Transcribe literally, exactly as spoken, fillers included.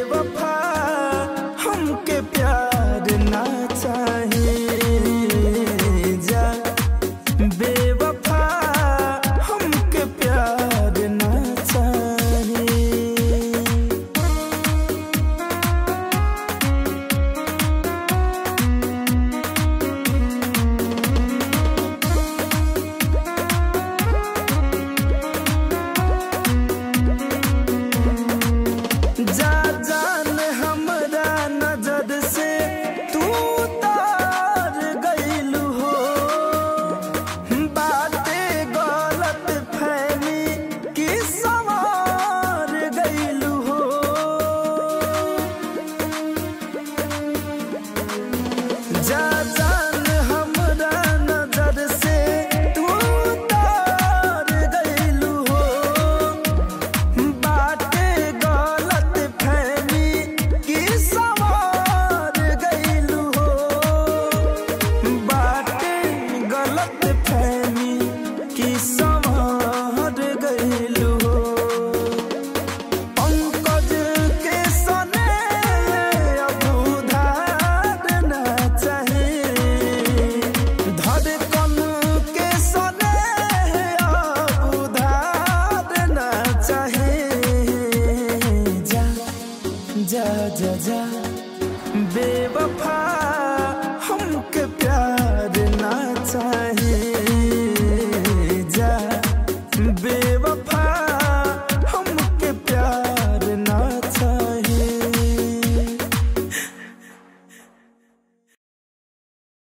बेवफा हमके प्यार ना चाहे जा बेवफा हमके प्यार ना चाहे। जा जान हमरा नजर से तू तार गइलू हो बाते गलत फहमी की सवार गइलू हो। जा जान हमरा नजर से तू तार गइलू हो बाते गलत फहमी की सवार गइलू हो बाते गलत फहमी की सवार गइलू हो। पंकज के सने अब उधार ना चाहे धड़कन के सने अब उधार ना चाहे। जा जा जा जा बेवफा